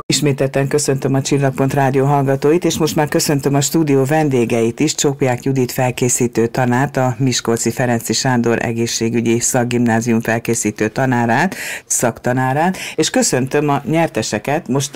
Ismételten köszöntöm a Csillagpont Rádió hallgatóit, és most már köszöntöm a stúdió vendégeit is, Csopiák Judit felkészítő tanárt, a Miskolci Ferenczy Sándor egészségügyi szakgimnázium felkészítő tanárát, szaktanárát, és köszöntöm a nyerteseket, most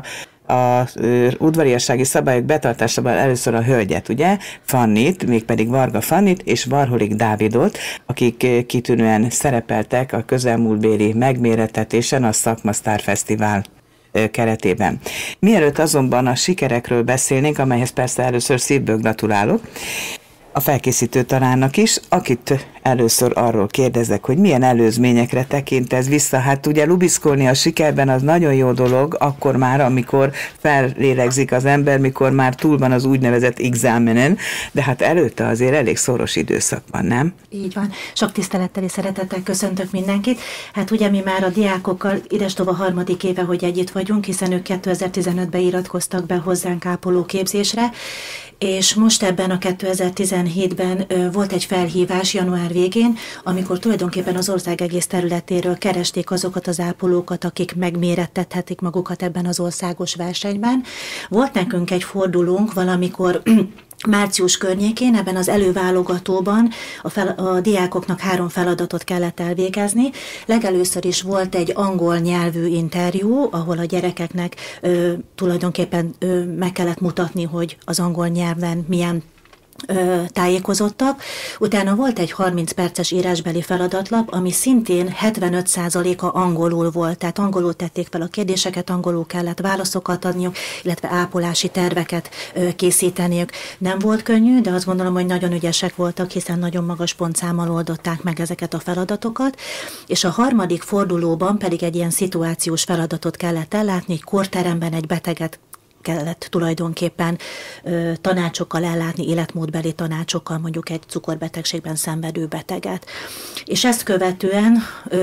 a udvariassági szabályok betartásában először a hölgyet, ugye? Fannit, mégpedig Varga Fannit és Varholik Dávidot, akik kitűnően szerepeltek a közelmúltbéli megmérettetésen a Szakma Sztár Fesztivál keretében. Mielőtt azonban a sikerekről beszélnénk, amelyhez persze először szívből gratulálok, a felkészítő tanárnak is, akit először arról kérdezek, hogy milyen előzményekre tekint ez vissza. Hát ugye lubiszkolni a sikerben az nagyon jó dolog, akkor már, amikor fellélegzik az ember, mikor már túl van az úgynevezett examenen, de hát előtte azért elég szoros időszak van, nem? Így van. Sok tisztelettel és szeretettel köszöntök mindenkit. Hát ugye mi már a diákokkal idestova harmadik éve, hogy együtt vagyunk, hiszen ők 2015-ben iratkoztak be hozzánk ápolóképzésre, és most ebben a 2017-ben volt egy felhívás január végén, amikor tulajdonképpen az ország egész területéről keresték azokat az ápolókat, akik megmérettethetik magukat ebben az országos versenyben. Volt nekünk egy fordulónk valamikor március környékén, ebben az előválogatóban a diákoknak 3 feladatot kellett elvégezni. Legelőször is volt egy angol nyelvű interjú, ahol a gyerekeknek tulajdonképpen meg kellett mutatni, hogy az angol nyelven milyen tájékozottak. Utána volt egy 30 perces írásbeli feladatlap, ami szintén 75%-a angolul volt, tehát angolul tették fel a kérdéseket, angolul kellett válaszokat adniuk, illetve ápolási terveket készíteniük. Nem volt könnyű, de azt gondolom, hogy nagyon ügyesek voltak, hiszen nagyon magas pontszámmal oldották meg ezeket a feladatokat, és a harmadik fordulóban pedig egy ilyen szituációs feladatot kellett ellátni, egy kórteremben egy beteget kellett tulajdonképpen tanácsokkal ellátni, életmódbeli tanácsokkal, mondjuk egy cukorbetegségben szenvedő beteget. És ezt követően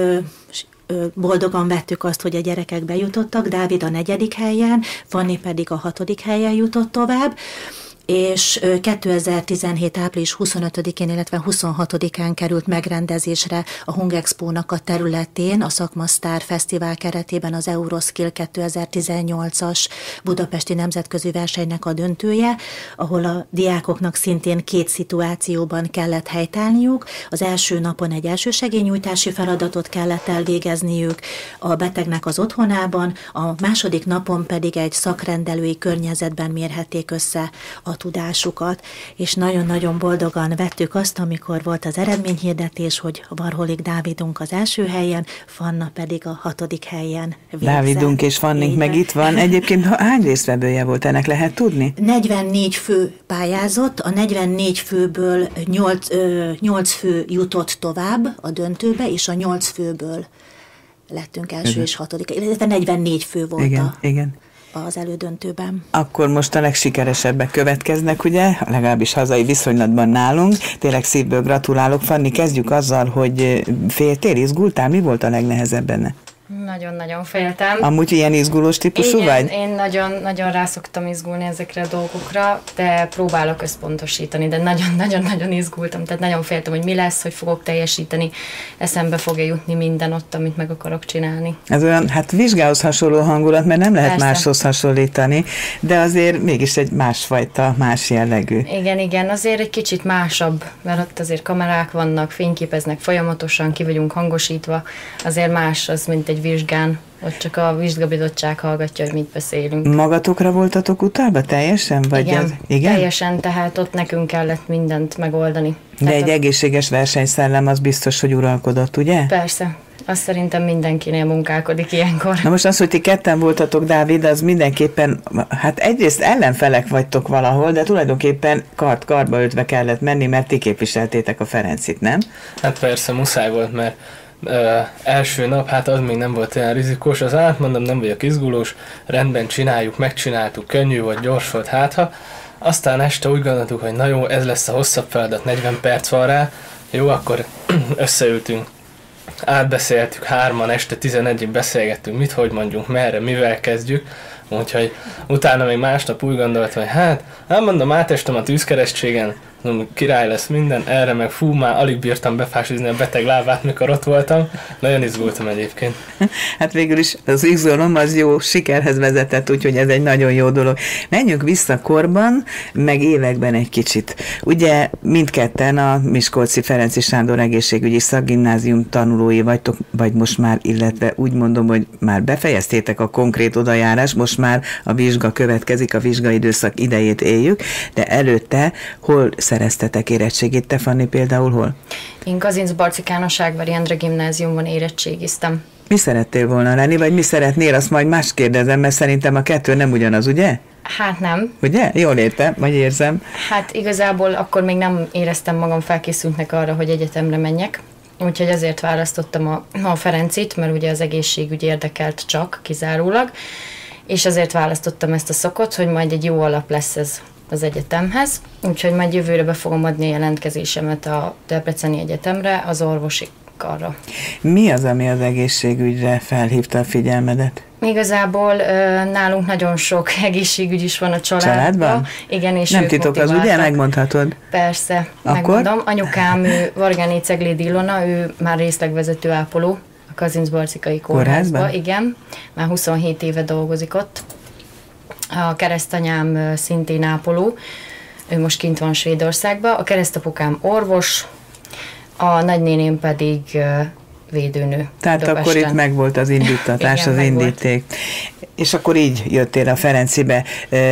boldogan vettük azt, hogy a gyerekek bejutottak, Dávid a 4. helyen, Fanni pedig a 6. helyen jutott tovább, és 2017. április 25-én, illetve 26-án került megrendezésre a Hungexpo-nak a területén, a Szakma Sztár Fesztivál keretében az Euroskill 2018-as budapesti nemzetközi versenynek a döntője, ahol a diákoknak szintén 2 szituációban kellett helytállniuk. Az első napon egy elsősegélynyújtási feladatot kellett elvégezniük a betegnek az otthonában, a második napon pedig egy szakrendelői környezetben mérhették össze a tudásukat, és nagyon-nagyon boldogan vettük azt, amikor volt az eredményhirdetés, hogy Varholik Dávidunk az első helyen, Fanna pedig a 6. helyen végzett. Dávidunk és Fannink meg itt van. Egyébként hány résztvevője volt ennek, lehet tudni? 44 fő pályázott, a 44 főből 8 fő jutott tovább a döntőbe, és a 8 főből lettünk első és 6. illetve 44 fő volt igen. Az elődöntőben. Akkor most a legsikeresebbek következnek, ugye? Legalábbis hazai viszonylatban nálunk. Tényleg szívből gratulálok. Fanni, kezdjük azzal, hogy féltél, izgultál? Mi volt a legnehezebb benne? Nagyon-nagyon féltem. Amúgy ilyen izgulós típusú vagy? Én nagyon rá szoktam izgulni ezekre a dolgokra, de próbálok összpontosítani, de nagyon-nagyon izgultam, tehát nagyon féltem, hogy mi lesz, hogy fogok teljesíteni, eszembe fogja jutni minden ott, amit meg akarok csinálni. Ez olyan, hát vizsgához hasonló hangulat, mert nem lehet Persze. máshoz hasonlítani, de azért mégis egy másfajta, más jellegű. Igen, azért egy kicsit másabb, mert ott azért kamerák vannak, fényképeznek folyamatosan, ki vagyunk hangosítva, azért más az, mint egy vizsgán, ott csak a vizsgabizottság hallgatja, hogy mit beszélünk. Magatokra voltatok utalva teljesen? Vagy igen, teljesen, tehát ott nekünk kellett mindent megoldani. De egy egészséges versenyszellem az biztos, hogy uralkodott, ugye? Persze. Azt szerintem mindenkinél munkálkodik ilyenkor. Na most az, hogy ti ketten voltatok, Dávid, az mindenképpen, hát egyrészt ellenfelek vagytok valahol, de tulajdonképpen kartba öltve kellett menni, mert ti képviseltétek a Ferencit, nem? Hát persze, muszáj volt, mert első nap, hát az még nem volt olyan rizikós, az átmondom, nem vagyok izgulós, rendben csináljuk, megcsináltuk, könnyű volt, gyors volt, hátha. Aztán este úgy gondoltuk, hogy na jó, ez lesz a hosszabb feladat, 40 perc van rá, jó, akkor összeültünk, átbeszéltük 3-an, este 11-ig beszélgettünk, mit, hogy mondjunk, merre, mivel kezdjük, úgyhogy utána még másnap úgy gondoltam, hogy hát mondom, átestem a tűzkeresztségen, Király lesz minden, erre meg fú, már alig bírtam befásizni a beteg lábát, mikor ott voltam. Nagyon izgultam egyébként. Hát végül is az izgalom az jó sikerhez vezetett, úgyhogy ez egy nagyon jó dolog. Menjünk vissza korban, meg években egy kicsit. Ugye mindketten a Miskolci Ferenczy Sándor Egészségügyi Szakgimnázium tanulói vagytok, vagy most már, illetve úgy mondom, hogy már befejeztétek a konkrét odajárás, most már a vizsga következik, a vizsgaidőszak idejét éljük, de előtte hol szereztetek érettségét? Te, Fanni, például hol? Én Kazincbarci János Ágvári Endre gimnáziumban érettségiztem. Mi szerettél volna lenni, vagy mi szeretnél, azt majd más kérdezem, mert szerintem a kettő nem ugyanaz, ugye? Hát nem. Ugye? Jól értem, vagy érzem. Hát igazából akkor még nem éreztem magam felkészültnek arra, hogy egyetemre menjek. Úgyhogy azért választottam a Ferencit, mert ugye az egészségügy érdekelt csak, kizárólag. És azért választottam ezt a szakot, hogy majd egy jó alap lesz ez az egyetemhez. Úgyhogy majd jövőre be fogom adni a jelentkezésemet a Debreceni Egyetemre, az orvosi karra. Mi az, ami az egészségügyre felhívta a figyelmedet? Igazából nálunk nagyon sok egészségügy is van a családban. Igen, és nem titok az, ugye? Megmondhatod? Persze, akkor? Megmondom. Anyukám, Vargáné Ceglédi Ilona, ő már részlegvezető ápoló a Kazincbarcikai kórházban. Igen, már 27 éve dolgozik ott. A keresztanyám szintén ápoló, ő most kint van Svédországban. A keresztapukám orvos, a nagynéném pedig védőnő. Tehát Budapesten. Akkor itt megvolt az indítatás, igen, az indíték. És akkor így jöttél a Ferencibe.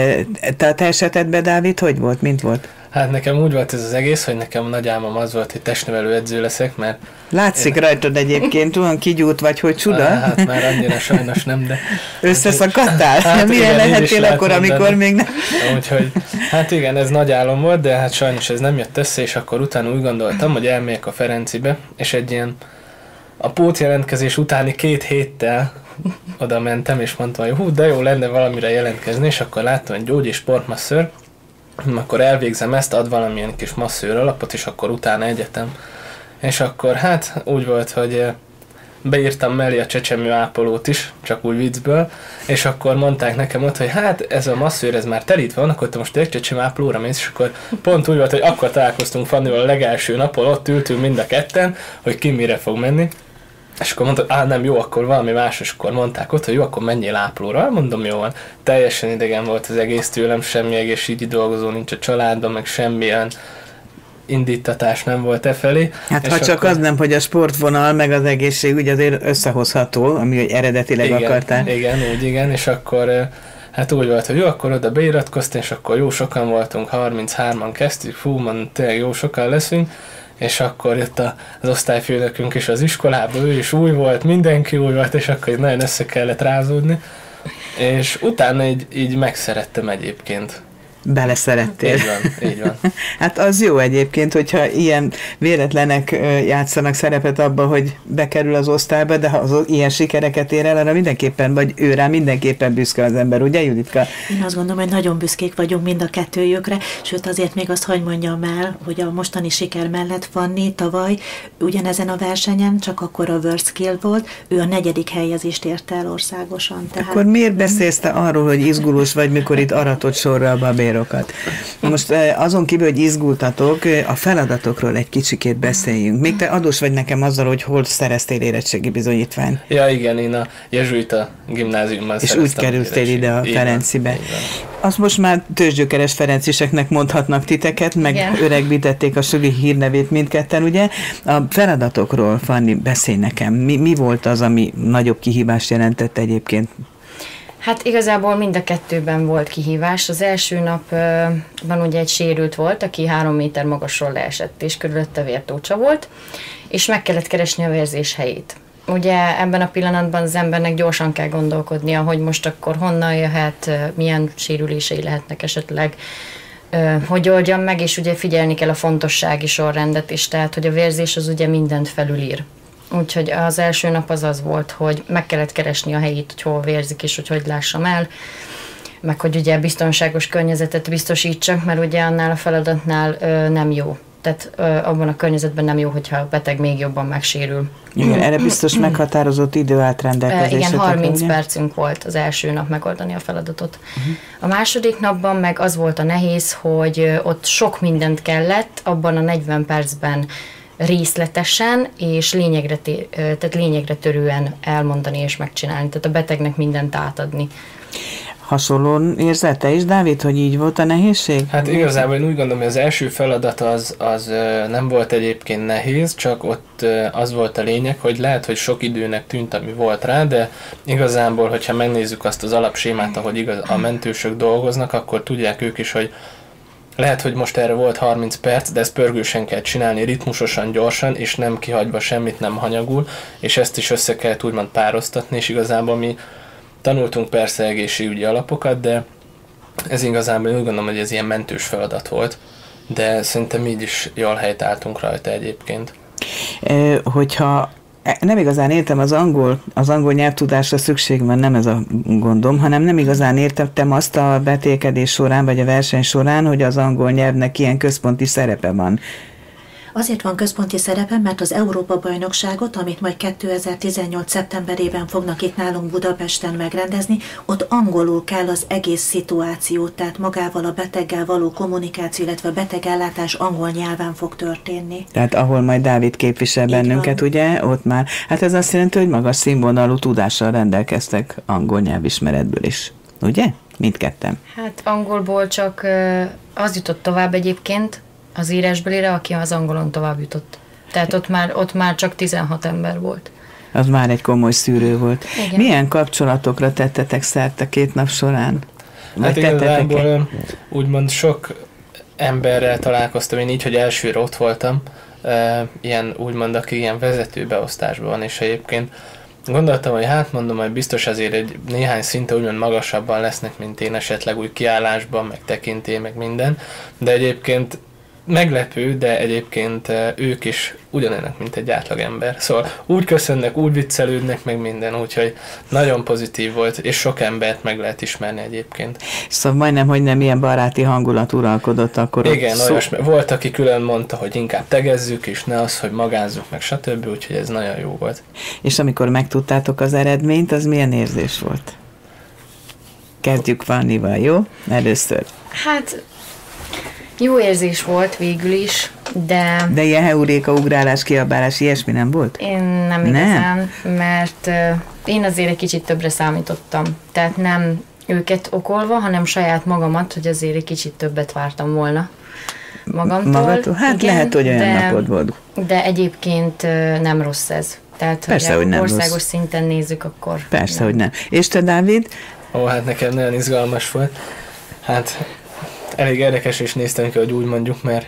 Te a te esetedben, Dávid, hogy volt? Mint volt? Hát nekem úgy volt ez az egész, hogy nekem nagy álmom az volt, hogy testnevelő edző leszek, mert... Látszik rajtad egyébként, olyan kigyúrt vagy, hogy csuda? Hát már annyira sajnos nem, de... Összeszakadtál? Hát milyen lehettél akkor, amikor még nem... Úgyhogy, hát igen, ez nagy álom volt, de hát sajnos ez nem jött össze, és akkor utána úgy gondoltam, hogy elmegyek a Ferencibe, és egy ilyen a pótjelentkezés utáni 2 héttel oda mentem, és mondtam, hogy hú, de jó lenne valamire jelentkezni, és akkor láttam, hogy gyógy- és sportmasszőr, akkor elvégzem ezt, ad valamilyen kis masszőr alapot, és akkor utána egyetem. És akkor hát úgy volt, hogy beírtam mellé a csecsemő ápolót is, csak úgy viccből, és akkor mondták nekem ott, hogy hát ez a masszőr, ez már telít van, akkor te most egy csecsemő ápolóra mész, és akkor pont úgy volt, hogy akkor találkoztunk Fannival a legelső napon, ott ültünk mind a ketten, hogy ki mire fog menni. És akkor mondta, nem jó, akkor valami más, és akkor mondták ott, hogy jó, akkor menjél ápolóra. Mondom, jó van. Teljesen idegen volt az egész tőlem, semmi egészségügyi dolgozó nincs a családban, meg semmilyen indítatás nem volt e felé. Hát ha csak az nem, hogy a sportvonal, meg az egészségügy azért összehozható, ami eredetileg igen, akartál. Igen, és akkor hát úgy volt, hogy jó, akkor oda beiratkoztam, és akkor jó sokan voltunk, 33-an kezdtük, fú, man, tényleg jó sokan leszünk, és akkor jött az osztályfőnökünk is az iskolába, ő is új volt, mindenki új volt, és akkor nagyon össze kellett rázódni, és utána így megszerettem egyébként. Beleszerettél. Így van. Hát az jó egyébként, hogyha ilyen véletlenek játszanak szerepet abban, hogy bekerül az osztályba, de ha az ilyen sikereket ér el, arra mindenképpen, vagy ő rá mindenképpen büszke az ember, ugye, Juditka? Én azt gondolom, hogy nagyon büszkék vagyunk mind a kettőjükre, sőt azért még azt hagy mondjam el, hogy a mostani siker mellett Fanni tavaly ugyanezen a versenyen, csak akkor a WorldSkill volt, ő a 4. helyezést érte el országosan. Tehát... Akkor miért beszélsz te arról, hogy izgulós vagy, mikor itt aratott sorra a babérokat? Most azon kívül, hogy izgultatok, a feladatokról egy kicsikét beszéljünk. Még te adós vagy nekem azzal, hogy hol szereztél érettségi bizonyítványt. Ja, igen, én a Jezsuita gimnáziumban és úgy kerültél ide a Ferencibe. Azt most már tőzsgyökeres ferenciseknek mondhatnak titeket, meg igen. Öregbítették a suli hírnevét mindketten, ugye? A feladatokról, Fanni, beszélj nekem. Mi volt az, ami nagyobb kihívást jelentett egyébként? Hát igazából mind a kettőben volt kihívás. Az első napban ugye egy sérült volt, aki 3 méter magasról leesett, és körülötte vértócsa volt, és meg kellett keresni a vérzés helyét. Ugye ebben a pillanatban az embernek gyorsan kell gondolkodnia, hogy most akkor honnan jöhet, milyen sérülései lehetnek esetleg, hogy oldjam meg, és ugye figyelni kell a fontossági sorrendet is, tehát hogy a vérzés az ugye mindent felülír. Úgyhogy az első nap az volt, hogy meg kellett keresni a helyét, hogy hol vérzik, és hogy lássam el, meg hogy ugye biztonságos környezetet biztosítsak, mert ugye annál a feladatnál nem jó Tehát abban a környezetben nem jó, hogyha a beteg még jobban megsérül. Igen, erre biztos meghatározott idő állt rendelkezésetekre. Igen, 30 ugye? percünk volt az első nap megoldani a feladatot. A második napban meg az volt a nehéz, hogy ott sok mindent kellett, abban a 40 percben részletesen és lényegre törően elmondani és megcsinálni. Tehát a betegnek mindent átadni. Hasonlóan érzed te is, Dávid, hogy így volt a nehézség? Hát igazából én úgy gondolom, hogy az első feladat az nem volt egyébként nehéz, csak ott az volt a lényeg, hogy lehet, hogy sok időnek tűnt, ami volt rá, de igazából, hogyha megnézzük azt az alapsémát, ahogy a mentősök dolgoznak, akkor tudják ők is, hogy lehet, hogy most erre volt 30 perc, de ezt pörgősen kell csinálni, ritmusosan, gyorsan, és nem kihagyva semmit, nem hanyagul, és ezt is össze kell úgymond pároztatni, és igazából mi tanultunk persze egészségügyi alapokat, de ez igazából úgy gondolom, hogy ez ilyen mentős feladat volt, de szerintem így is jól helytálltunk rajta egyébként. Hogyha nem igazán értem az angol nyelvtudásra szükség van, nem ez a gondom, hanem nem igazán értettem azt a betélkedés során, vagy a verseny során, hogy az angol nyelvnek ilyen központi szerepe van. Azért van központi szerepe, mert az Európa-bajnokságot, amit majd 2018. szeptemberében fognak itt nálunk Budapesten megrendezni, ott angolul kell az egész szituációt, tehát magával a beteggel való kommunikáció, illetve a betegellátás angol nyelven fog történni. Tehát ahol majd Dávid képvisel bennünket, ugye, ott már, hát ez azt jelenti, hogy magas színvonalú tudással rendelkeztek angol nyelvismeretből is, ugye? Mindketten. Hát angolból csak az jutott tovább egyébként, az írásbelire, aki az angolon tovább jutott. Tehát ott már csak 16 ember volt. Az már egy komoly szűrő volt. Igen. Milyen kapcsolatokra tettetek szert a 2 nap során? Hát igazából úgymond sok emberrel találkoztam én így, hogy elsőre ott voltam, ilyen úgymond, aki ilyen vezetőbeosztásban van, és egyébként gondoltam, hogy hát mondom, hogy biztos azért egy néhány szinte úgymond magasabban lesznek, mint én esetleg úgy kiállásban, meg tekintély, meg minden, de egyébként meglepő, de egyébként ők is ugyanennek, mint egy átlagember. Szóval úgy köszönnek, úgy viccelődnek, meg minden, úgyhogy nagyon pozitív volt, és sok embert meg lehet ismerni egyébként. Szóval majdnem, hogy nem ilyen baráti hangulat uralkodott akkor. Igen, volt, aki külön mondta, hogy inkább tegezzük, és ne az, hogy magázzuk, meg stb., úgyhogy ez nagyon jó volt. És amikor megtudtátok az eredményt, az milyen érzés volt? Kezdjük Vannival, jó? Először. Hát jó érzés volt végül is, de... De ilyen heuréka, ugrálás, kiabálás, ilyesmi nem volt? Én nem igazán, mert én azért egy kicsit többre számítottam. Tehát nem őket okolva, hanem saját magamat, hogy azért egy kicsit többet vártam volna magamtól. Hát igen, lehet, hogy olyan napod volt. De egyébként nem rossz ez. Tehát, persze, hogy nem országos rossz. szinten nézzük, akkor... Persze, nem. hogy nem. És te, Dávid? Ó, hát nekem nagyon izgalmas volt. Hát elég érdekes is néztem ki, hogy úgy mondjuk, mert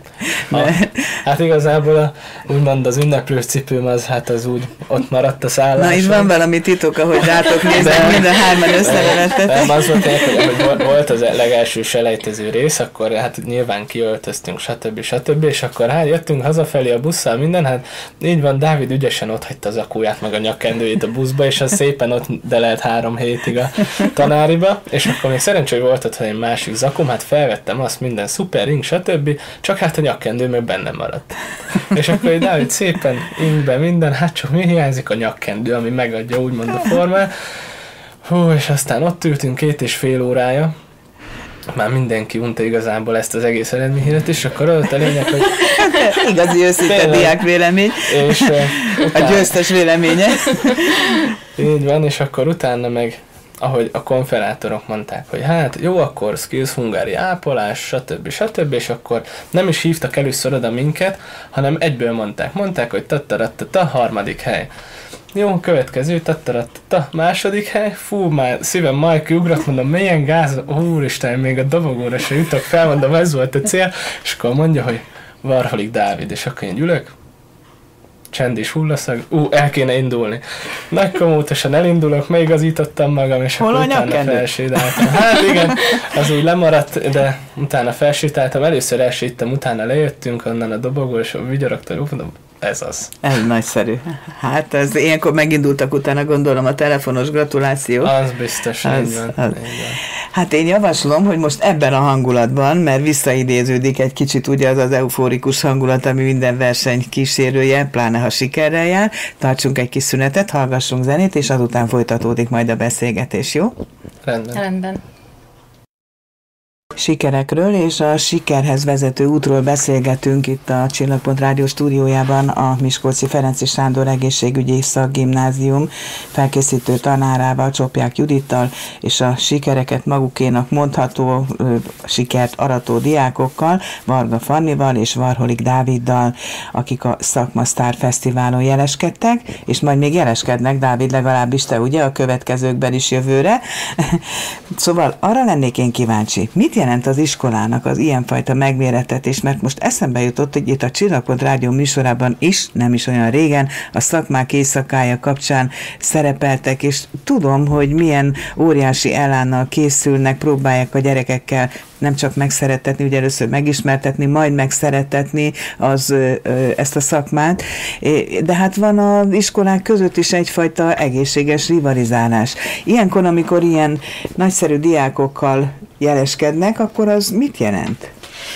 hát igazából úgymond az ünneplős cipőm az úgy ott maradt a szálláson. Na, itt van valami titok, ahogy rátok néznek, minden hárman összevelettetek. Nem, az volt, hogy volt az legelső selejtező rész, akkor hát nyilván kiöltöztünk, stb. És akkor hát jöttünk hazafelé a busszal, minden, hát így van, Dávid ügyesen ott hagyta az akóját, meg a nyakkendőjét a buszba, és az szépen ott delelt 3 hétig a tanáriba, és akkor még szerencsé volt ott, hogy egy másik zakom, hát felvettem azt, minden szuper, ing, stb. Csak hát a nyakkendő meg bennem maradt. És akkor egy Dávid szépen ingbe minden, hát csak mi hiányzik a nyakkendő, ami megadja úgymond a formát. Hú, és aztán ott ültünk 2,5 órája, már mindenki unta igazából ezt az egész eredményhíret, és akkor ott a lényeg, hogy... Igazi őszinte diák vélemény. És a győztes véleménye. Így van, és akkor utána meg, ahogy a konferátorok mondták, hogy hát jó, akkor Skills Hungary ápolás, stb. És akkor nem is hívtak először oda minket, hanem egyből mondták, hogy tattarattata, 3. hely. Jó, következő, tattarattata, 2. hely, fú, már szívem majd kiugrott, mondom, milyen gáz, úristen, még a dobogóra se jutok fel, mondom, ez volt a cél, és akkor mondja, hogy Varholik Dávid, és akkor én ülök, csend és hullaszag, el kéne indulni. Nagy komótosan elindulok, megigazítottam magam, és hol akkor utána felsétáltam. Hát igen, az úgy lemaradt, de utána felsétáltam, először elséttem, utána lejöttünk onnan a dobogó, és vigyorogtam, mondom, ez az. Ez nagyszerű. Hát ez ilyenkor megindultak utána, gondolom, a telefonos gratuláció. Az biztos, így van. Hát én javaslom, hogy most ebben a hangulatban, mert visszaidéződik egy kicsit ugye az eufórikus hangulat, ami minden verseny kísérője, pláne ha sikerrel jár, tartsunk egy kis szünetet, hallgassunk zenét, és azután folytatódik majd a beszélgetés, jó? Rendben. Sikerekről és a sikerhez vezető útról beszélgetünk itt a Csillagpont Rádió stúdiójában a Miskolci Ferenczy Sándor Egészségügyi Szakgimnázium felkészítő tanárával, Csopják Judittal, és a sikereket magukénak mondható, sikert arató diákokkal, Varga Fannival és Varholik Dáviddal, akik a Szakmasztár Fesztiválon jeleskedtek, és majd még jeleskednek, Dávid, legalábbis te ugye a következőkben is jövőre. Szóval arra lennék én kíváncsi, mit jelent az iskolának az ilyenfajta megmérettetés, mert most eszembe jutott, hogy itt a Csillagpont Rádió műsorában is, nem is olyan régen, a szakmák éjszakája kapcsán szerepeltek, és tudom, hogy milyen óriási elánnal készülnek, próbálják a gyerekekkel nem csak megszerettetni, ugye először megismertetni, majd megszerettetni ezt a szakmát, de hát van az iskolák között is egyfajta egészséges rivalizálás. Ilyenkor, amikor ilyen nagyszerű diákokkal jeleskednek, akkor az mit jelent?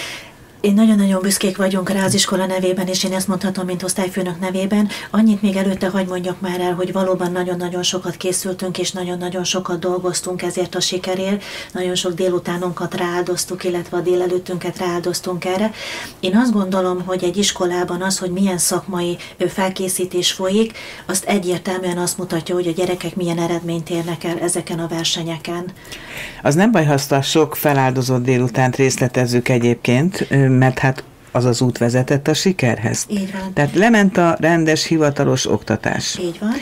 Én nagyon-nagyon büszkék vagyunk rá az iskola nevében, és én ezt mondhatom, mint osztályfőnök nevében. Annyit még előtte hagy mondjak már el, hogy valóban nagyon-nagyon sokat készültünk, és nagyon-nagyon sokat dolgoztunk ezért a sikerért. Nagyon sok délutánunkat rááldoztuk, illetve a délelőttünket rááldoztunk erre. Én azt gondolom, hogy egy iskolában az, hogy milyen szakmai felkészítés folyik, azt egyértelműen azt mutatja, hogy a gyerekek milyen eredményt érnek el ezeken a versenyeken. Az nem baj, ha azt a sok feláldozott délutánt részletezzük egyébként, mert hát az az út vezetett a sikerhez. Így van. Tehát lement a rendes, hivatalos oktatás. Így van.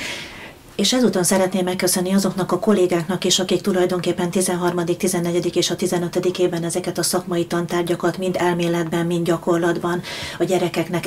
És ezúton szeretném megköszönni azoknak a kollégáknak is, akik tulajdonképpen 13., 14. és a 15. évben ezeket a szakmai tantárgyakat mind elméletben, mind gyakorlatban a gyerekeknek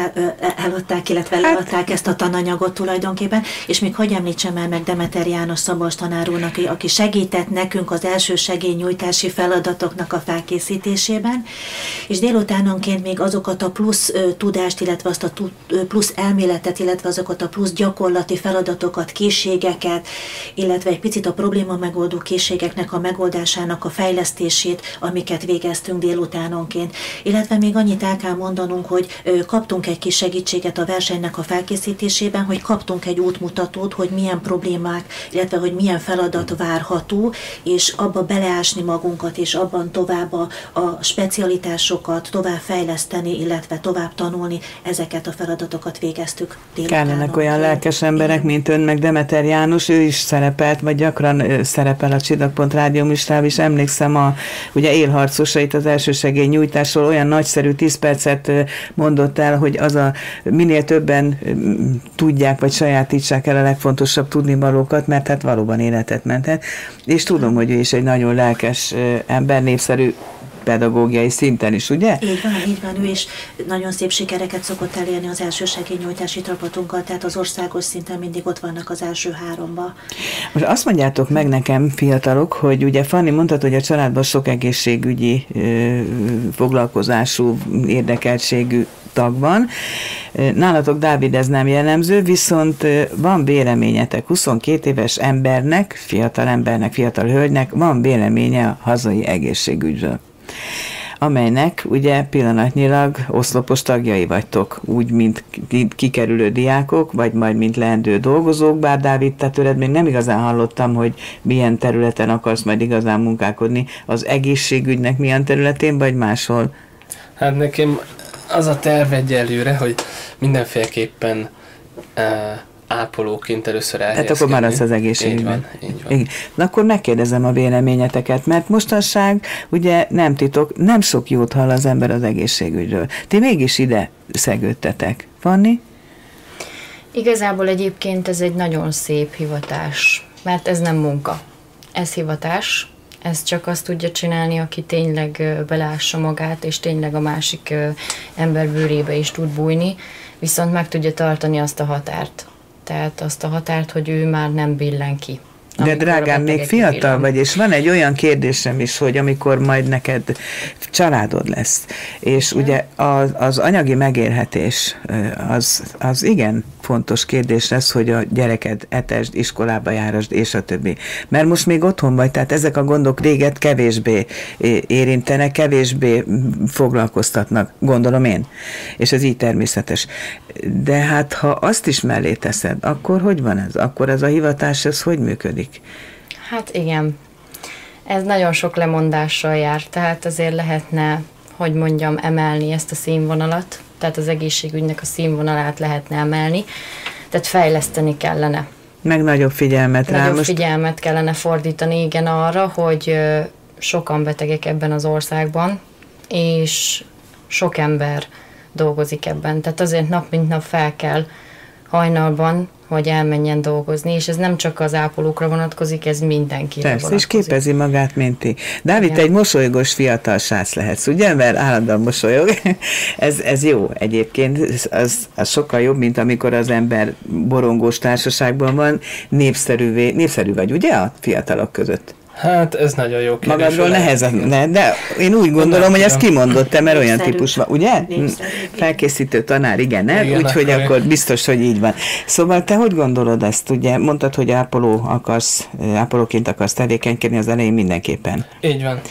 eladták, illetve leadták ezt a tananyagot tulajdonképpen, és még hagyj említsem el meg Demeter János Szabolcs tanár úrnak, aki segített nekünk az első segélynyújtási feladatoknak a felkészítésében, és délutánonként még azokat a plusz tudást, illetve azt a plusz elméletet, illetve azokat a plusz gyakorlati feladatokat, készségeket, illetve egy picit a probléma megoldó készségeknek a megoldásának a fejlesztését, amiket végeztünk délutánonként. Illetve még annyit el kell mondanunk, hogy kaptunk egy kis segítséget a versenynek a felkészítésében, hogy kaptunk egy útmutatót, hogy milyen problémák, illetve hogy milyen feladat várható, és abba beleásni magunkat, és abban tovább a specialitásokat tovább fejleszteni, illetve tovább tanulni, ezeket a feladatokat végeztük délutánonként. Kellenek olyan lelkes emberek, mint ön, meg Demeter János, ő is szerepelt, vagy gyakran szerepel a Csillagpont Rádió műsorában, és emlékszem ugye élharcosait az elsősegély nyújtásról, olyan nagyszerű 10 percet mondott el, hogy az minél többen tudják, vagy sajátítsák el a legfontosabb tudnivalókat, mert hát valóban életet menthet. És tudom, hogy ő is egy nagyon lelkes ember, népszerű pedagógiai szinten is, ugye? Így van, ő is nagyon szép sikereket szokott elérni az elsősegélynyújtási csapatunkkal, tehát az országos szinten mindig ott vannak az első 3-ba. Most azt mondjátok meg nekem, fiatalok, hogy ugye Fanni mondtad, hogy a családban sok egészségügyi foglalkozású, érdekeltségű tag van. Nálatok, Dávid, ez nem jellemző, viszont van véleményetek, 22 éves embernek, fiatal hölgynek van véleménye a hazai egészségügyről, amelynek ugye pillanatnyilag oszlopos tagjai vagytok, úgy, mint kikerülő diákok, vagy majd mint leendő dolgozók, bár Dávid, te tőled még nem igazán hallottam, hogy milyen területen akarsz majd igazán munkálkodni, az egészségügynek milyen területén, vagy máshol? Hát nekem az a terv egyelőre, hogy mindenféleképpen ápolóként először elhelyezkedni. Tehát akkor maradsz az egészségügyben. Így van. Na akkor megkérdezem a véleményeteket, mert mostanság ugye nem titok, nem sok jót hall az ember az egészségügyről. Ti mégis ide szegődtetek. Fanni? Igazából egyébként ez egy nagyon szép hivatás, mert ez nem munka. Ez hivatás. Ez csak azt tudja csinálni, aki tényleg belássa magát, és tényleg a másik ember bőrébe is tud bújni, viszont meg tudja tartani azt a határt. Tehát azt a határt, hogy ő már nem billen ki. De drágám, még fiatal vagy, és van egy olyan kérdésem is, hogy amikor majd neked családod lesz, és ugye az anyagi megélhetés, az igen fontos kérdés lesz, hogy a gyereked etesd, iskolába járasd, és a többi. Mert most még otthon vagy, tehát ezek a gondok réget kevésbé érintenek, kevésbé foglalkoztatnak, gondolom én. És ez így természetes. De hát, ha azt is mellé teszed, akkor hogy van ez? Akkor ez a hivatás, ez hogy működik? Hát igen. Ez nagyon sok lemondással jár, tehát azért lehetne, hogy mondjam, emelni ezt a színvonalat, tehát az egészségügynek a színvonalát lehetne emelni, tehát fejleszteni kellene. Meg nagyobb figyelmet rá. Nagyobb figyelmet kellene fordítani, igen, arra, hogy sokan betegek ebben az országban, és sok ember dolgozik ebben. Tehát azért nap mint nap fel kell hajnalban, hogy elmenjen dolgozni, és ez nem csak az ápolókra vonatkozik, ez mindenkire vonatkozik. És képezi magát, mint ti. Dávid, te egy mosolygós fiatal srác lehetsz, ugye? Mert állandóan mosolyog. ez jó egyébként, az sokkal jobb, mint amikor az ember borongós társaságban van, népszerű vagy, ugye, a fiatalok között? Hát ez nagyon jó kérdés. Magadról nehezen, de én úgy gondolom, hogy ezt kimondott te, mert olyan típus van, ugye? Felkészítő tanár, igen, úgyhogy akkor biztos, hogy így van. Szóval te hogy gondolod ezt, ugye? Mondtad, hogy ápolóként akarsz tevékenykedni az elején mindenképpen. Így van.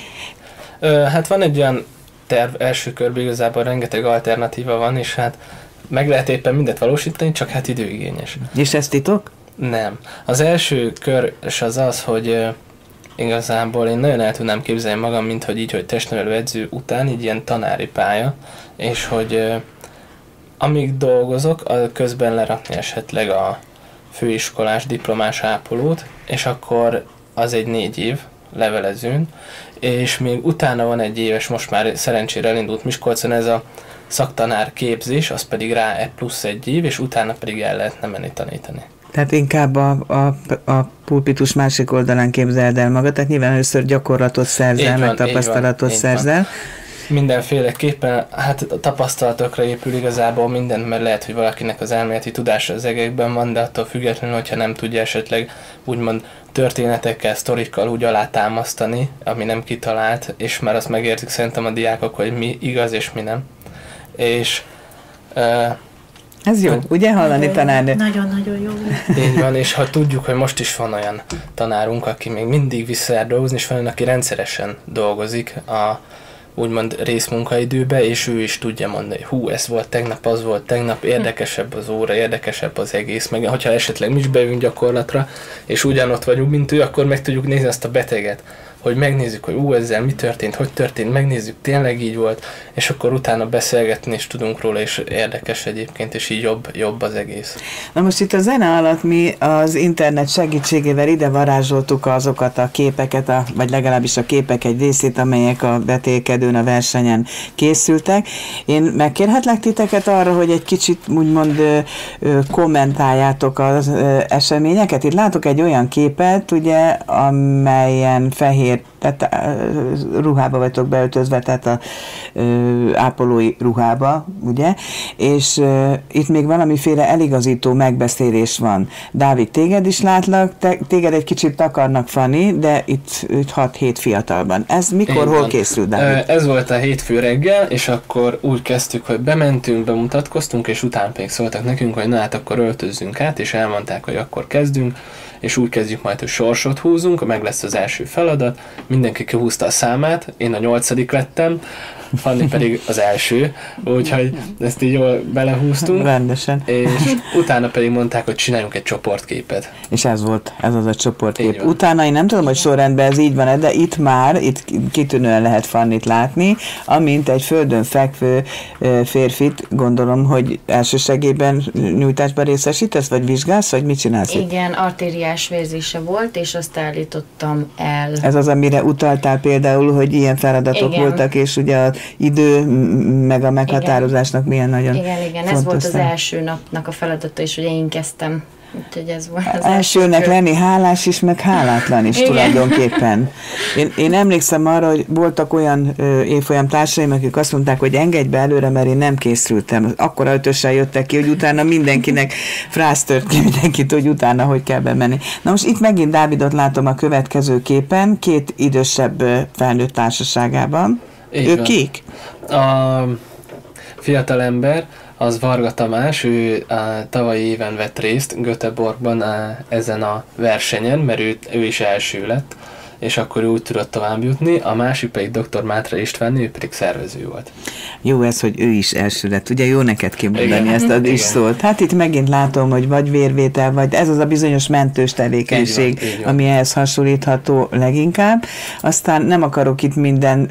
Hát van egy olyan terv első körben, igazából rengeteg alternatíva van, és hát meg lehet éppen mindet valósítani, csak hát időigényes. És ez titok? Nem. Az első kör az, hogy igazából én nagyon el tudnám képzelni magam, mint hogy így, hogy testnevelő edző után így ilyen tanári pálya, és hogy amíg dolgozok, közben lerakni esetleg a főiskolás, diplomás ápolót, és akkor az egy 4 év levelezőn, és még utána van egy éves, most már szerencsére elindult Miskolcon ez a szaktanár képzés, az pedig rá plusz 1 év, és utána pedig el lehetne menni tanítani. Tehát inkább a pulpitus másik oldalán képzeld el magad, tehát nyilván először gyakorlatot szerzel, meg tapasztalatot szerzel. Mindenféleképpen, hát a tapasztalatokra épül igazából minden, mert lehet, hogy valakinek az elméleti tudása az egekben van, de attól függetlenül, hogyha nem tudja esetleg úgymond történetekkel, sztorikkal úgy alátámasztani, ami nem kitalált, és már azt megértik szerintem a diákok, hogy mi igaz és mi nem. És ez jó, ugye hallani tanárnő? Nagyon-nagyon jó. Így van, és ha tudjuk, hogy most is van olyan tanárunk, aki még mindig visszajár dolgozni, és van olyan, aki rendszeresen dolgozik a úgymond részmunkaidőbe, és ő is tudja mondani, hogy ez volt tegnap, az volt tegnap, érdekesebb az óra, érdekesebb az egész, meg hogyha esetleg mi is bejövünk gyakorlatra, és ugyanott vagyunk, mint ő, akkor meg tudjuk nézni azt a beteget, hogy megnézzük, hogy ezzel mi történt, hogy történt, megnézzük, tényleg így volt, és akkor utána beszélgetni is tudunk róla, és érdekes egyébként, és így jobb az egész. Na most itt a zene alatt mi az internet segítségével ide varázsoltuk azokat a képeket, vagy legalábbis a képek egy részét, amelyek a vetélkedőn, a versenyen készültek. Én megkérhetlek titeket arra, hogy egy kicsit úgymond kommentáljátok az eseményeket. Itt látok egy olyan képet, ugye, amelyen fehér tehát ruhába vagytok beöltözve, tehát a ápolói ruhába, ugye? És itt még valamiféle eligazító megbeszélés van. Dávid, téged is látlak, téged egy kicsit takarnak, Fanni, de itt 6-7 fiatalban. Ez mikor, hol készült, Dávid? Ez volt a hétfő reggel, és akkor úgy kezdtük, hogy bementünk, bemutatkoztunk, és utána pedig szóltak nekünk, hogy na hát akkor öltözzünk át, és elmondták, hogy akkor kezdünk, és úgy kezdjük majd, hogy sorsot húzunk, meg lesz az első feladat, mindenki kihúzta a számát, én a 8. lettem, Fanni pedig az első, úgyhogy ezt így jól belehúztunk. Rendesen. És utána pedig mondták, hogy csináljunk egy csoportképet. És ez az a csoportkép. Utána én nem tudom, hogy sorrendben ez így van, de itt kitűnően lehet Fannit látni, amint egy földön fekvő férfit, gondolom, hogy elsősegében nyújtásban részesítesz, vagy vizsgálsz, vagy mit csinálsz? Igen, artériás vérzése volt, és azt állítottam el. Ez az, amire utaltál például, hogy ilyen feladatok voltak, és ugye az idő, meg a meghatározásnak milyen nagyon Igen, ez volt az első napnak a feladata, és ugye én kezdtem. Úgyhogy ez volt az elsőnek lenni hálás is, meg hálátlan is tulajdonképpen. Én emlékszem arra, hogy voltak olyan évfolyam társaim, akik azt mondták, hogy engedj be előre, mert én nem készültem. Akkora ötössel jöttek ki, hogy utána mindenkinek frász tört ki, mindenkit, hogy utána hogy kell bemenni. Na most itt megint Dávidot látom a következő képen, 2 idősebb felnőtt társaságában. Ők kik? A fiatalember Az Varga Tamás, ő a tavalyi éven vett részt Göteborgban ezen a versenyen, mert ő is első lett, és akkor ő úgy tudott tovább jutni, a másik pedig dr. Mátra István, ő pedig szervező volt. Jó ez, hogy ő is első lett. Ugye jó neked kimondani ezt, az is szólt. Hát itt megint látom, hogy vagy vérvétel, vagy ez az a bizonyos mentős tevékenység, így van. Ami ehhez hasonlítható leginkább. Aztán nem akarok itt minden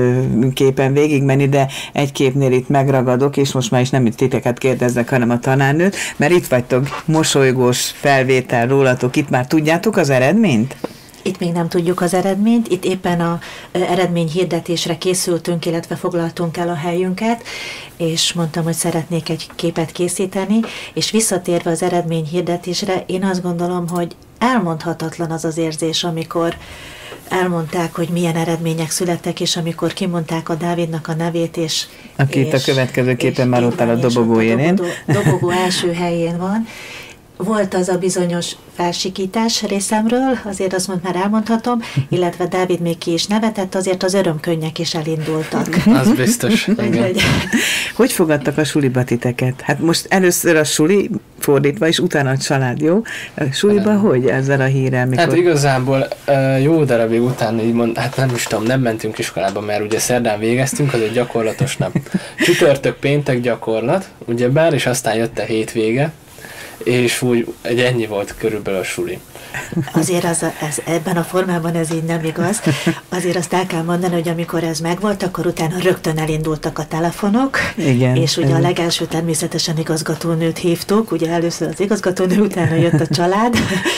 képen végigmenni, de egy képnél itt megragadok, és most már is nem itt titeket kérdezzek, hanem a tanárnőt, mert itt vagytok, mosolygós felvétel rólatok, itt már tudjátok az eredményt? Itt még nem tudjuk az eredményt, itt éppen az eredményhirdetésre készültünk, illetve foglaltunk el a helyünket, és mondtam, hogy szeretnék egy képet készíteni, és visszatérve az eredményhirdetésre, én azt gondolom, hogy elmondhatatlan az az érzés, amikor elmondták, hogy milyen eredmények születtek, és amikor kimondták a Dávidnak a nevét, és... Aki itt a következő képen már ott áll a dobogó élén. Dobogó első helyén van. Volt az a bizonyos felsikítás részemről, azért azt már elmondhatom, illetve Dávid még ki is nevetett, azért az örömkönnyek is elindultak. Az biztos, igen. Hogy fogadtak a suliba titeket? Hát most először a suli fordítva, és utána a család, jó? A suliba hogy ezzel a hírrel? Mikor... Hát igazából jó darabig utána így hát nem is tudom, nem mentünk iskolába, mert ugye szerdán végeztünk, az egy gyakorlatos nap. Csütörtök, péntek gyakorlat, ugyebár, és aztán jött a hétvége, és úgy ennyi volt körülbelül a suli. Azért ebben a formában ez így nem igaz. Azért azt el kell mondani, hogy amikor ez megvolt, akkor utána rögtön elindultak a telefonok, igen, és ugye a legelső természetesen igazgatónőt hívtuk, ugye először az igazgatónő, utána jött a család,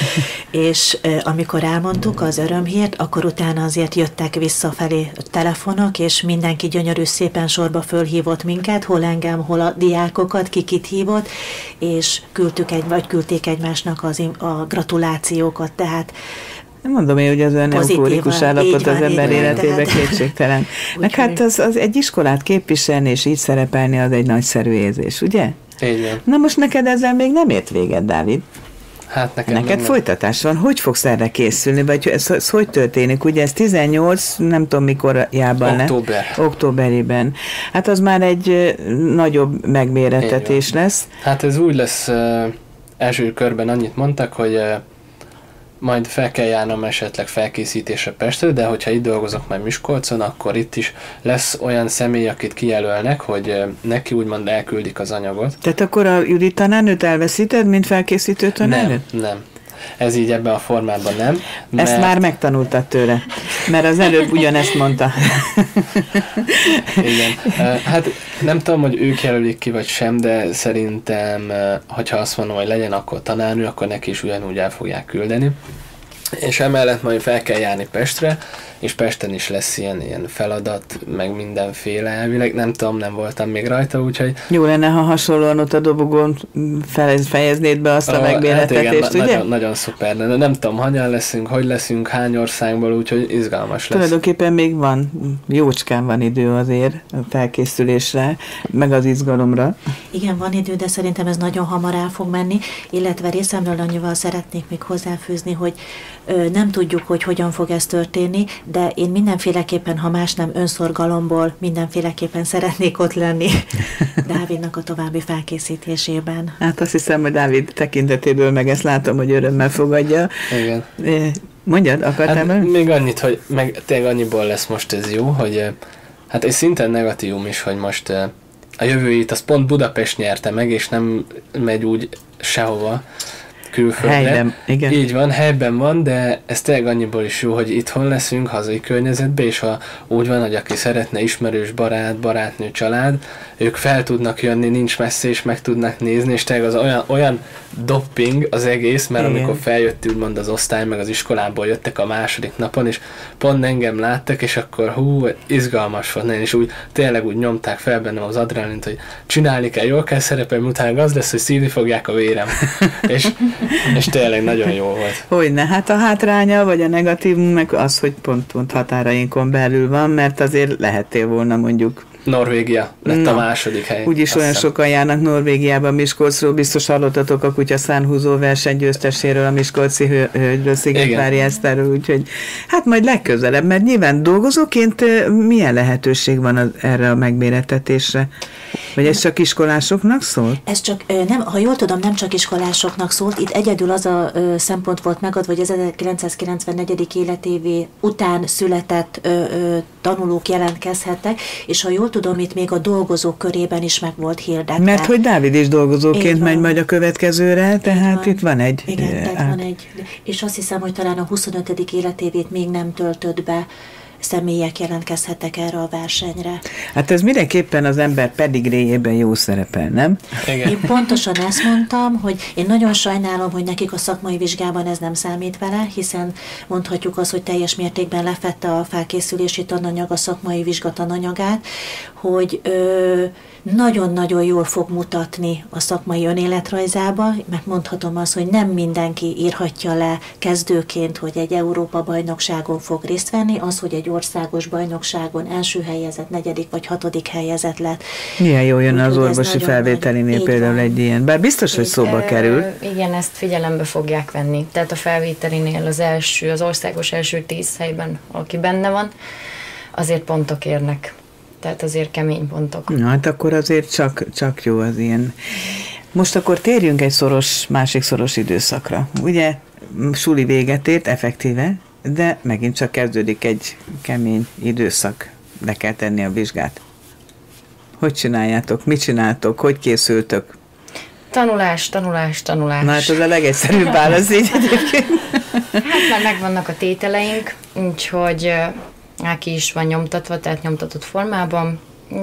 és amikor elmondtuk az örömhírt, akkor utána azért jöttek visszafelé telefonok, és mindenki gyönyörű szépen sorba fölhívott minket, hol engem, hol a diákokat, kikit hívott, és küldték egymásnak a gratulációkat, tehát nem mondom én, hogy az olyan eufórikus állapot az ember életében kétségtelen. Meg hát az egy iskolát képviselni és így szerepelni, az egy nagyszerű érzés, ugye? Így van. Na most neked ezzel még nem ért véget, Dávid? Hát neked nem. Folytatás van. Hogy fogsz erre készülni? Vagy ez hogy történik? Ugye ez 18, nem tudom mikorjában októberében. Hát az már egy nagyobb megmérettetés lesz. Hát ez úgy lesz, első körben annyit mondtak, hogy majd fel kell járnom esetleg felkészítésre Pestre, de hogyha itt dolgozok majd Miskolcon, akkor itt is lesz olyan személy, akit kijelölnek, hogy neki úgymond elküldik az anyagot. Tehát akkor a Judit tanárnőt elveszíted, mint felkészítő tanárnőt? Nem. Ez így ebben a formában nem. Mert... Ezt már megtanultad tőle, mert az előbb ugyanezt mondta. Igen. Hát nem tudom, hogy ők jelölik ki, vagy sem, de szerintem, hogyha azt mondom, hogy legyen akkor tanárnő, akkor neki is ugyanúgy el fogják küldeni. És emellett majd fel kell járni Pestre, és Pesten is lesz ilyen feladat, meg mindenféle elvileg. Nem tudom, nem voltam még rajta, úgyhogy... Jó lenne, ha hasonlóan ott a dobogón fejeznéd be azt a megmérettetést, hát ugye? Nagyon szuper, de nem tudom, hanyan leszünk, hogy leszünk, hány országból, úgyhogy izgalmas lesz. Tulajdonképpen még van, jócskán van idő azért a felkészülésre, meg az izgalomra. Igen, van idő, de szerintem ez nagyon hamar el fog menni, illetve részemről annyival szeretnék még hozzáfűzni, hogy nem tudjuk, hogy hogyan fog ez történni, de én mindenféleképpen, ha más nem önszorgalomból, mindenféleképpen szeretnék ott lenni Dávidnak a további felkészítésében. Hát azt hiszem, hogy Dávid tekintetéből meg ezt látom, hogy örömmel fogadja. Igen. Mondjad, akartál hát még annyit, hogy meg tényleg annyiból lesz most ez jó, hogy hát egy szinten negatívum is, hogy most a jövőjét az pont Budapest nyerte meg, és nem megy úgy sehova külföldre. Helyben, igen. Így van, helyben van, de ez tényleg annyiból is jó, hogy itthon leszünk, hazai környezetben, és ha úgy van, hogy aki szeretne ismerős barát, barátnő, család, ők fel tudnak jönni, nincs messze, és meg tudnak nézni, és tényleg az olyan dopping az egész, mert igen. Amikor feljött úgymond az osztály, meg az iskolából jöttek a második napon, és pont engem láttak, és akkor izgalmas volt, és úgy tényleg úgy nyomták fel bennem az adrenalint, hogy csinálni kell, jól kell szerepelni, utána az lesz, hogy szívni fogják a vérem. és tényleg nagyon jó volt. Hogyne, hát a hátránya, vagy a negatívum meg az, hogy pont határainkon belül van, mert azért lehettél volna mondjuk Norvégia lett a második hely. Úgyis olyan sokan járnak Norvégiában, Miskolcról, biztos hallottatok a kutya szánhúzó verseny győzteséről, a miskolci hölgyről, Szigetvári Eszterről, úgyhogy hát majd legközelebb, mert nyilván dolgozóként milyen lehetőség van erre a megmérettetésre? Vagy ez csak iskolásoknak szólt? Ez csak, nem, ha jól tudom, nem csak iskolásoknak szólt, itt egyedül az a szempont volt megadva, hogy az 1994. életévé után született tanulók jelentkezhettek, és ha jól tudom, itt még a dolgozók körében is meg volt hirdetve. Mert hogy Dávid is dolgozóként megy majd a következőre, tehát itt van egy... Igen, tehát van egy, és azt hiszem, hogy talán a 25. életévét még nem töltött be személyek jelentkezhettek erre a versenyre. Hát ez mindenképpen az ember pedigréjében jó szerepel, nem? Igen. Én pontosan ezt mondtam, hogy én nagyon sajnálom, hogy nekik a szakmai vizsgában ez nem számít vele, hiszen mondhatjuk azt, hogy teljes mértékben lefette a felkészülési tananyag a szakmai vizsga tananyagát, hogy nagyon-nagyon jól fog mutatni a szakmai önéletrajzába, mert mondhatom azt, hogy nem mindenki írhatja le kezdőként, hogy egy Európa-bajnokságon fog részt venni, az, hogy egy országos bajnokságon első helyezett, 4. vagy 6. helyezett lett. Milyen jó jön az orvosi felvételinél például egy ilyen, bár biztos, hogy szóba kerül. Igen, ezt figyelembe fogják venni. Tehát a felvételinél az országos első 10 helyben, aki benne van, azért pontok érnek. Tehát azért kemény pontok. Na, hát akkor azért csak jó az ilyen. Most akkor térjünk egy másik szoros időszakra. Ugye suli véget ért effektíve, de megint csak kezdődik egy kemény időszak. Le kell tenni a vizsgát. Hogy csináljátok? Mit csináltok? Hogy készültök? Tanulás. Na hát az a legegyszerűbb válasz így egyébként. Hát már megvannak a tételeink, úgyhogy ki is van nyomtatva, tehát nyomtatott formában.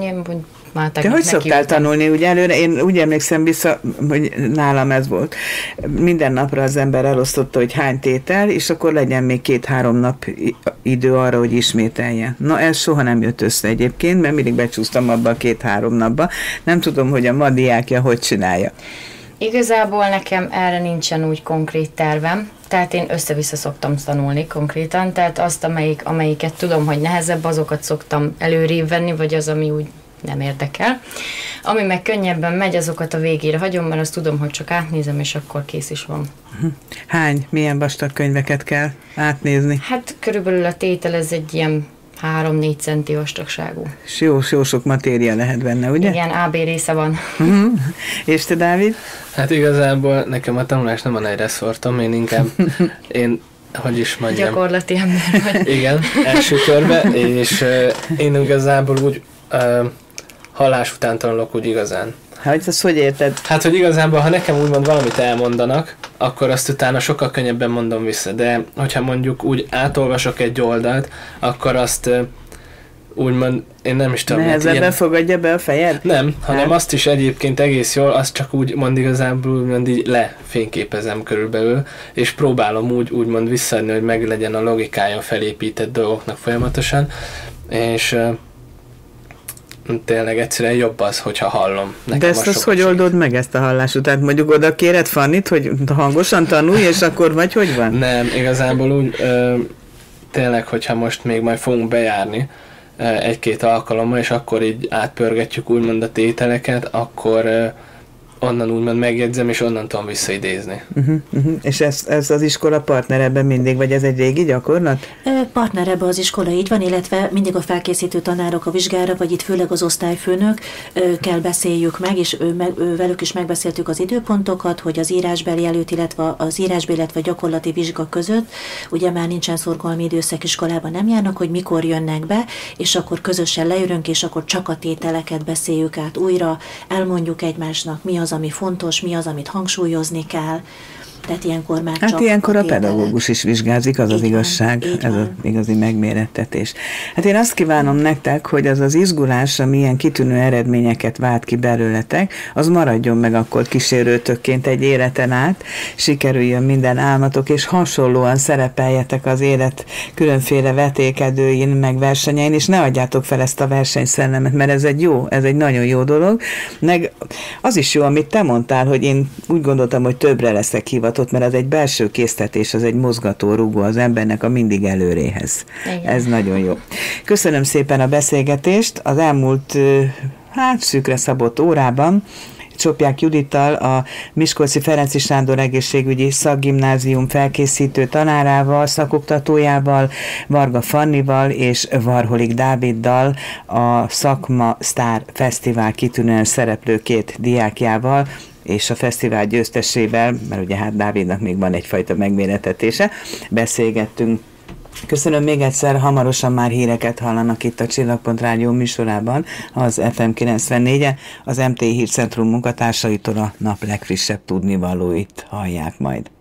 Te hogy szoktál tanulni? Ugye előre, én úgy emlékszem vissza, hogy nálam ez volt. Minden napra az ember elosztotta, hogy hány tétel, és akkor legyen még 2-3 nap idő arra, hogy ismételje. Na, ez soha nem jött össze egyébként, mert mindig becsúsztam abba a 2-3 napba. Nem tudom, hogy a ma diákja hogy csinálja. Igazából nekem erre nincsen úgy konkrét tervem, tehát én össze-vissza szoktam tanulni konkrétan, tehát azt, amelyiket tudom, hogy nehezebb, azokat szoktam előrébb venni, vagy az, ami úgy nem érdekel. Ami meg könnyebben megy, azokat a végére hagyom, mert azt tudom, hogy csak átnézem, és akkor kész is van. Milyen vastag könyveket kell átnézni? Hát körülbelül a tétel ez egy ilyen 3-4 centi vastagságú. És jó sok matéria lehet benne, ugye? Igen, AB része van. És te, Dávid? Hát igazából nekem a tanulás nem a nagy reszortom, én hogy is mondjam. Gyakorlati ember vagy. Igen, első körbe, és én igazából úgy hallás után tanulok úgy igazán. Hát ezt hogy érted? Hát, hogy igazából, ha nekem úgymond valamit elmondanak, akkor azt utána sokkal könnyebben mondom vissza, de hogyha mondjuk úgy átolvasok egy oldalt, akkor azt úgymond, én nem is tudom. Nehezebben fogadja be a fejed? Nem, hanem azt is egyébként egész jól, azt csak úgymond igazából úgymond így lefényképezem körülbelül, és próbálom úgymond visszaadni, hogy meg legyen a logikája felépített dolgoknak folyamatosan, és tényleg egyszerűen jobb az, hogyha hallom. De ezt hogy oldod meg, ezt a hallás után? Mondjuk oda kéred Fannit, hogy hangosan tanulj, és akkor vagy hogy van? Nem, igazából úgy tényleg, hogyha most még majd fogunk bejárni 1-2 alkalommal, és akkor így átpörgetjük úgymond a tételeket, akkor onnan úgymond megjegyzem, és onnan tudom visszaidézni. És ez az iskola partner ebben mindig, vagy ez egy régi gyakorlat? Partner ebben az iskola így van, illetve mindig a felkészítő tanárok a vizsgára, vagy itt főleg az osztályfőnök kell beszéljük meg, és velük is megbeszéltük az időpontokat, hogy az írásbeli előtt, illetve az írásbeli, illetve gyakorlati vizsga között, ugye már nincsen szorgalmi időszak, iskolában nem járnak, hogy mikor jönnek be, és akkor közösen leülünk, és akkor csak a tételeket beszéljük át újra, elmondjuk egymásnak, mi az, ami fontos, mi az, amit hangsúlyozni kell. Tehát ilyenkor már hát ilyenkor a pedagógus is vizsgázik, az az igazság, ez az igazi megmérettetés. Hát én azt kívánom nektek, hogy az az izgulás, ami ilyen kitűnő eredményeket vált ki belőletek, az maradjon meg akkor kísérőtökként egy életen át, sikerüljön minden álmatok, és hasonlóan szerepeljetek az élet különféle vetékedőin, meg versenyein, és ne adjátok fel ezt a versenyszellemet, mert ez egy nagyon jó dolog. Meg az is jó, amit te mondtál, hogy én úgy gondoltam, hogy többre leszek hivatott, mert az egy belső késztetés, az egy mozgató rúgó az embernek a mindig előréhez. Igen. Ez nagyon jó. Köszönöm szépen a beszélgetést. Az elmúlt szűkre szabott órában Csopiák Judittal, a Miskolci Ferenczy Sándor Egészségügyi Szakgimnázium felkészítő tanárával, szakoktatójával, Varga Fannival és Varholik Dáviddal, a Szakma Sztár Fesztivál kitűnően szereplő 2 diákjával, és a fesztivál győztesével, mert ugye hát Dávidnak még van egyfajta megméretetése, beszélgettünk. Köszönöm még egyszer, hamarosan már híreket hallanak itt a Csillagpont Rádió műsorában, az FM 94-en, az MTI Hírcentrum munkatársaitól a nap legfrissebb tudnivalóit hallják majd.